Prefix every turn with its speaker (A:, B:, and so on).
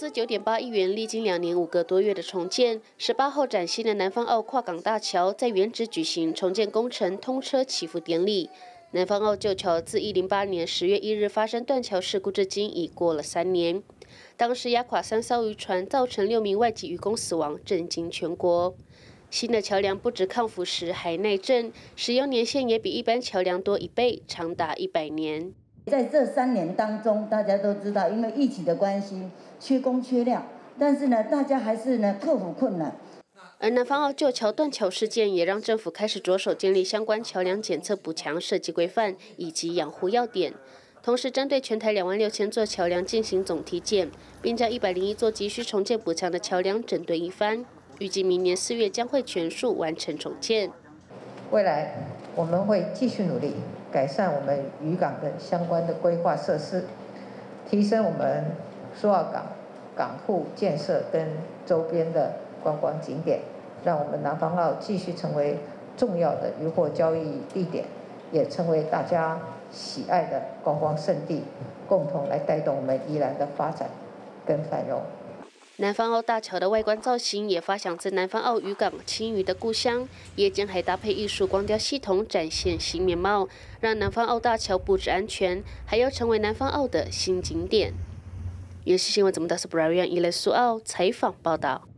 A: 资9.8亿元，历经2年5个多月的重建，18号崭新的南方澳跨港大桥在原址举行重建工程通车祈福典礼。南方澳旧桥自2008年10月1日发生断桥事故至今已过了3年，当时压垮3艘渔船，造成6名外籍渔工死亡，震惊全国。新的桥梁不止抗腐蚀，还耐震，使用年限也比一般桥梁多1倍，长达100年。
B: 在这3年当中，大家都知道，因为疫情的关系，缺工缺料，但是呢，大家还是克服困难。
A: 而南方澳旧桥断桥事件，也让政府开始着手建立相关桥梁检测补强设计规范以及养护要点，同时针对全台26000座桥梁进行总体检，并将101座急需重建补强的桥梁整顿一番。预计明年4月将会全数完成重建。
C: 未来我们会继续努力，改善我们渔港的相关的规划设施，提升我们苏澳港港户建设跟周边的观光景点，让我们南方澳继续成为重要的渔获交易地点，也成为大家喜爱的观光胜地，共同来带动我们宜兰的发展跟繁荣。
A: 南方澳大桥的外观造型也发想自南方澳渔港青鱼的故乡，夜间还搭配艺术光雕系统，展现新面貌，让南方澳大桥布置安全，还要成为南方澳的新景点。原视新闻节目的是 Brian 伊莱苏澳采访报道。